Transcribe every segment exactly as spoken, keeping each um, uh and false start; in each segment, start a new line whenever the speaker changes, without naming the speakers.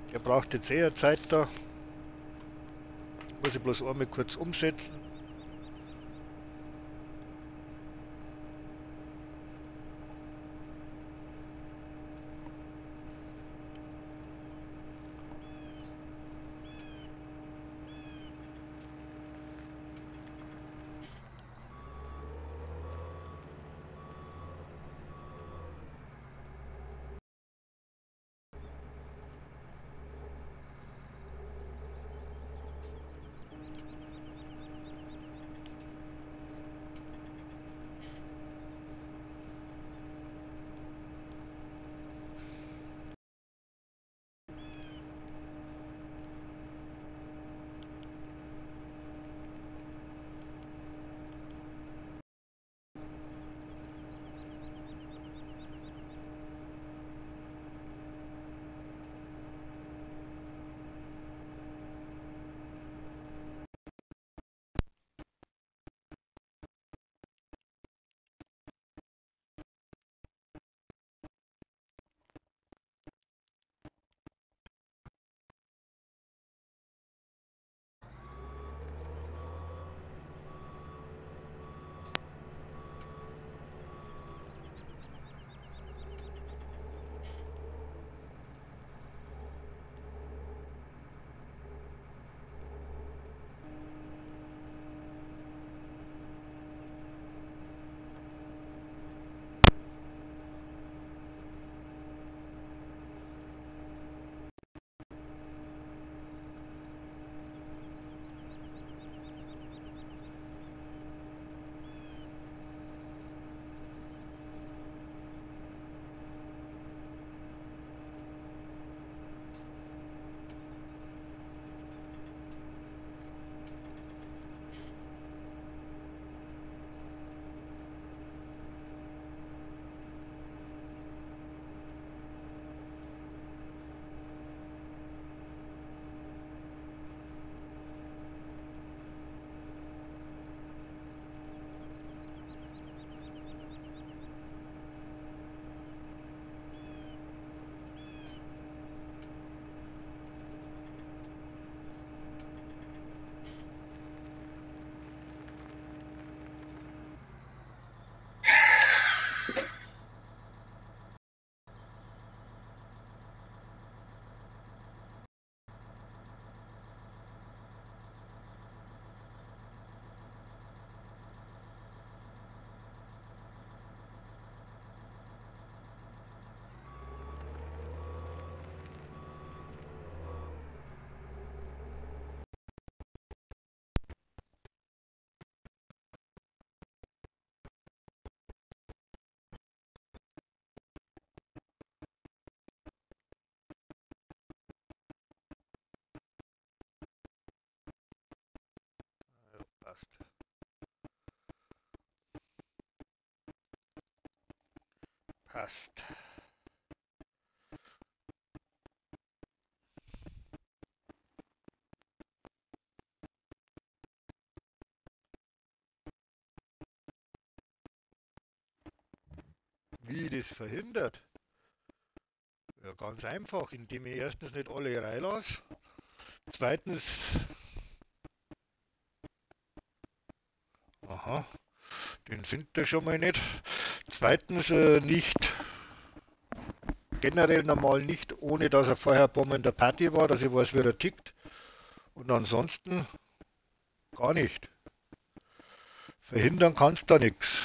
Der braucht jetzt eher Zeit da. Muss ich bloß einmal kurz umsetzen. Passt. Passt. Wie das verhindert? Ja, ganz einfach, indem ich erstens nicht alle reinlasse. Zweitens, aha, den sind da schon mal nicht. Zweitens äh, nicht, generell normal nicht, ohne dass er vorher ein paar Mal in der Party war, dass ich weiß, wie er tickt. Und ansonsten gar nicht. Verhindern kannst du da nichts.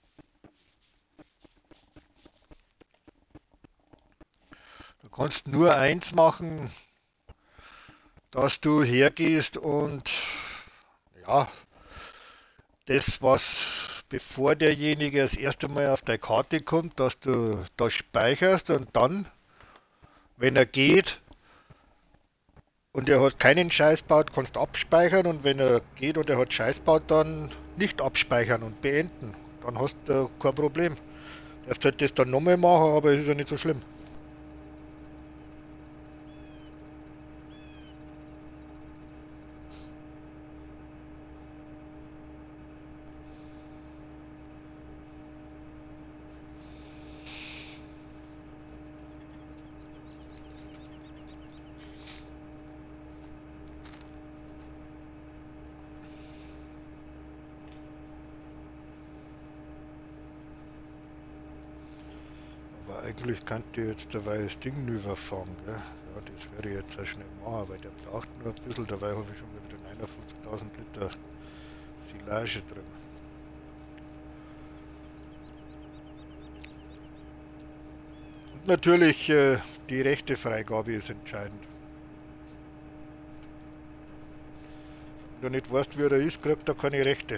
Du kannst nur eins machen, dass du hergehst und ja, das, was bevor derjenige das erste Mal auf deine Karte kommt, dass du das speicherst und dann, wenn er geht und er hat keinen Scheiß baut, kannst du abspeichern und wenn er geht und er hat Scheiß baut, dann nicht abspeichern und beenden. Dann hast du kein Problem. Er sollte das dann nochmal machen, aber es ist ja nicht so schlimm. Eigentlich könnte ich jetzt dabei das Ding überfahren, gell? Ja, das werde ich jetzt auch schnell machen, weil der braucht nur ein bisschen, dabei habe ich schon wieder neunundfünfzigtausend Liter Silage drin. Und natürlich äh, die Rechtefreigabe ist entscheidend. Wenn du nicht weißt, wie er ist, kriegt er keine Rechte.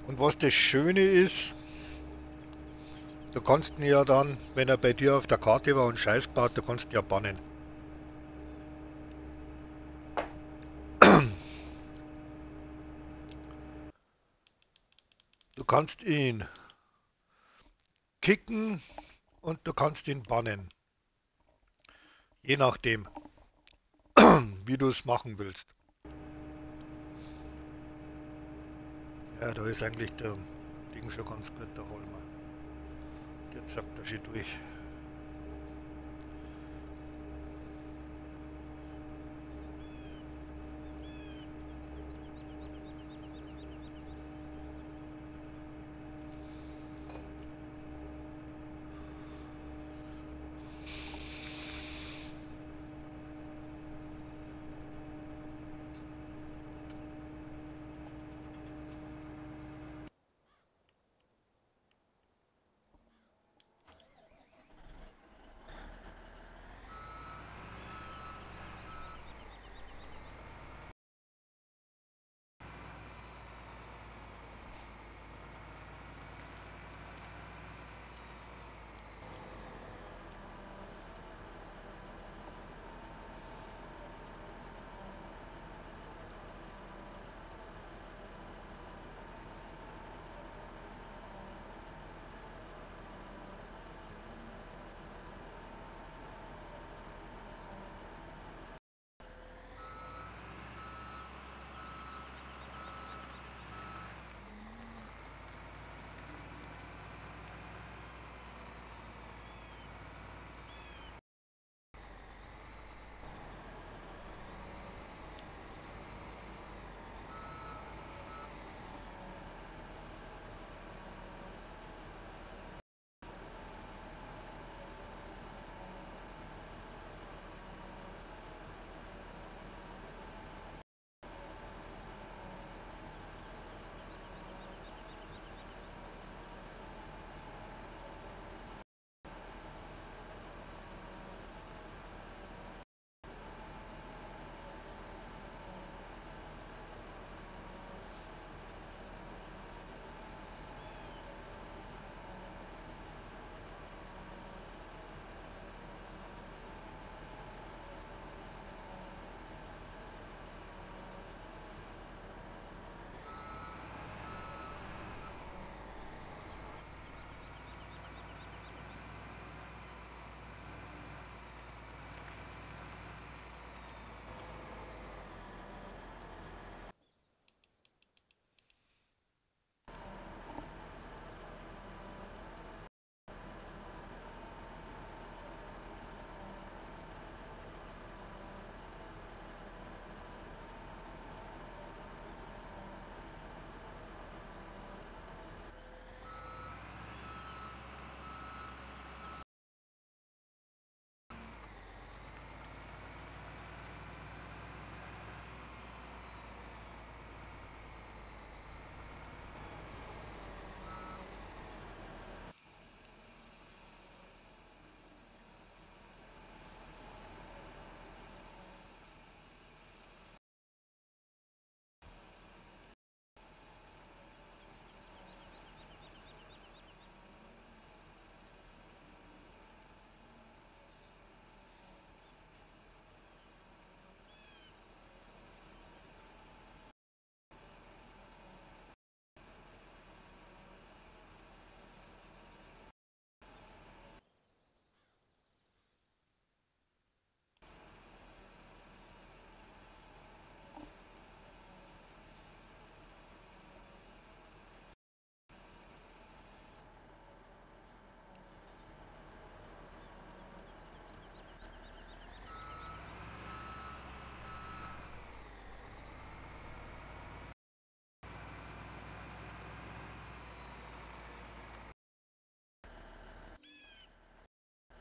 Und was das Schöne ist, du kannst ihn ja dann, wenn er bei dir auf der Karte war und Scheiß baut, du kannst ihn ja bannen. Du kannst ihn kicken und du kannst ihn bannen. Je nachdem, wie du es machen willst. Ja, da ist eigentlich der Ding schon ganz gut, der Holmer. Jetzt sagt er schon durch.